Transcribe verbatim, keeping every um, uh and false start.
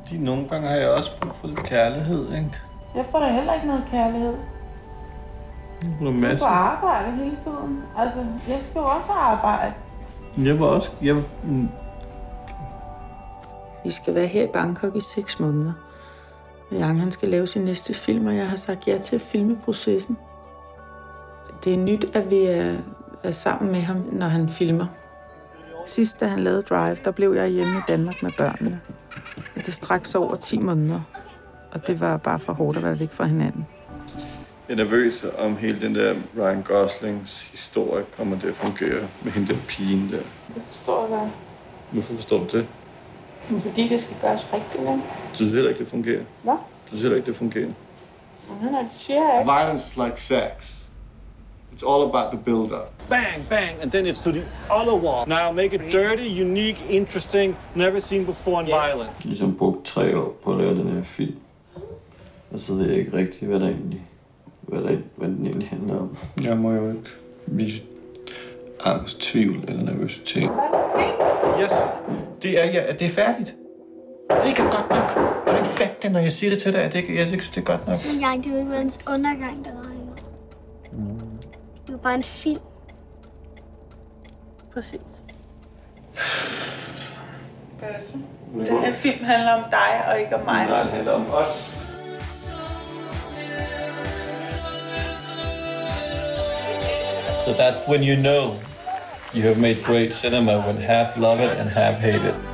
Fordi nogle gange har jeg også brug for lidt kærlighed, ikke? Jeg får da heller ikke noget kærlighed. Du er på arbejde hele tiden. Altså, jeg skal jo også arbejde. Jeg var også... Jeg... Vi skal være her i Bangkok i seks måneder. Yang, han skal lave sin næste film, og jeg har sagt ja til at filme processen. Det er nyt, at vi er, er sammen med ham, når han filmer. Sidst, da han lavede Drive, der blev jeg hjemme i Danmark med børnene. Og det straks over ti måneder. Og det var bare for hårdt at være væk fra hinanden. Jeg er nervøs om hele den der Ryan Goslings historie kommer til at fungere med hende der pigen der. Det forstår jeg godt. Hvorfor forstår du det? Men fordi det skal gøres rigtigt, ikke? Du synes heller ikke, det fungerer? Hvad? Du synes heller ikke, det fungerer? Nej, det siger jeg ikke. Violence is like sex. It's all about the build-up. Bang, bang, and then it's to the other wall. Now make it dirty, unique, interesting, never seen before and yeah. violent. Jeg har ligesom brugt tre år på at lave den her film. Og så ved jeg ikke rigtigt, hvad der egentlig, hvad, der, hvad den egentlig handler om. Jeg må jo ikke vise angst, tvivl eller nervøsitet. Yes, det er, ja, det er færdigt. Det er ikke godt nok. Kan du ikke fatte det, når jeg siger det til dig, at det ikke, jeg synes, det er godt nok? Men jeg, det er jo ikke verdens undergang, der regner. Mm. Det er jo bare en film. Præcis. Basse, den her film handler om dig og ikke om mig. Nej, det handler om os. So that's when you know you have made great cinema, when half love it and half hate it.